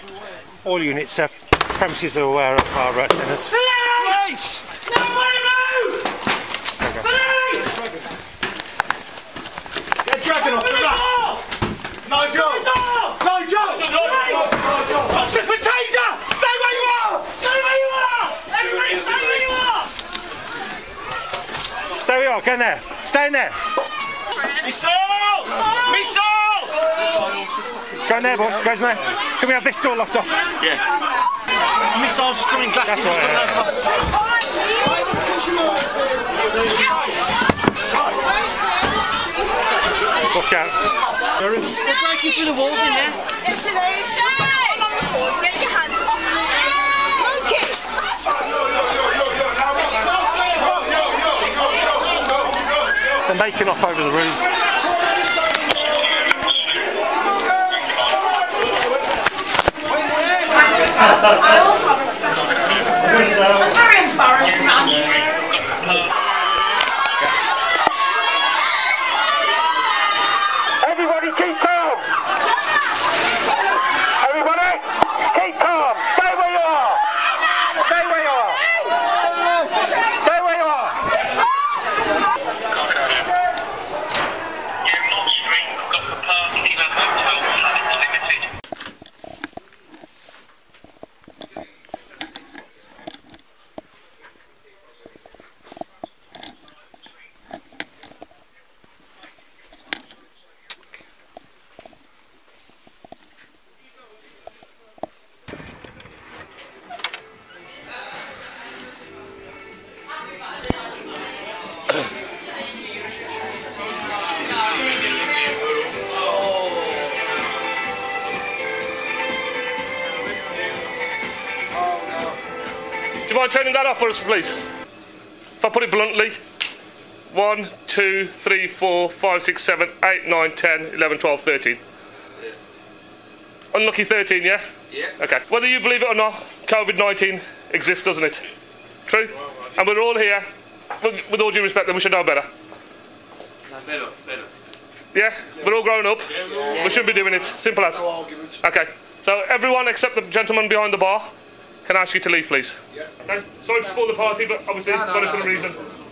All units, premises are aware of our dinners. Police! Nobody move! Police! Get dragging off the back! Nigel! Nigel! Officer for taser! Stay where you are! Stay where you are! Everybody stay where you are! Stay where you are, get in there. Stay in there. Missiles! Missiles! Go in there, boys, go in there. Can we have this door locked off? Yeah. Missiles screwing glasses. That's right, watch out. They're breaking through the walls in there. Installation! Get your hands off me! Monkey! They're making off over the roofs. I also have a professional. That's very embarrassing, man. Everybody keep calm! Everybody, keep calm! Stay where you are! Stay where you are! Stay where you are! Street, we've got the parking and hotel limited. Do you mind turning that off for us, please? If I put it bluntly, 1, 2, 3, 4, 5, 6, 7, 8, 9, 10, 11, 12, 13. Unlucky 13, yeah? Yeah. Okay. Whether you believe it or not, COVID-19 exists, doesn't it? True? And we're all here. With all due respect, then we should know better. Better. Yeah? We're all grown up. We shouldn't be doing it. Simple as. Okay. So everyone except the gentleman behind the bar can I ask you to leave, please. Yeah. Okay. Sorry to spoil the party, but obviously, got it for a reason.